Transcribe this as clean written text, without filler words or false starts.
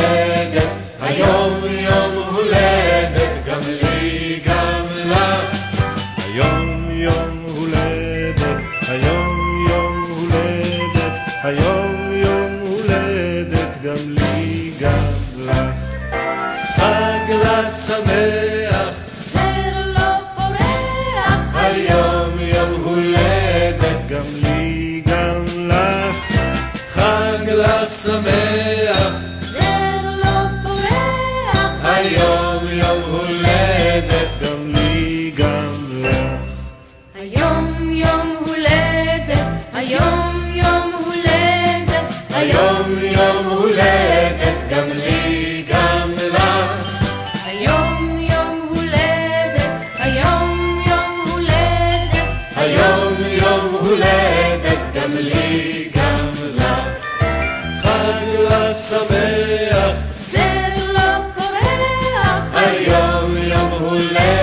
הולדת, היום יום הולדת, גם לי גם לך. היום יום הולדת, היום יום הולדת, היום יום הולדת, גם לי גם לך. חג לה שמח, זר לא פורח, היום יום הולדת, גם לי גם לך. חג לה שמח, זר לא פורח, היום יום הולדת, גם לי גם לך. היום יום הולדת, היום יום הולדת, היום יום הולדת, גם לי גם לך. היום יום הולדת, היום יום הולדת, היום יום הולדת, גם לי גם לך. חג לה שמח, זר לא פורח, היום יום הולדת,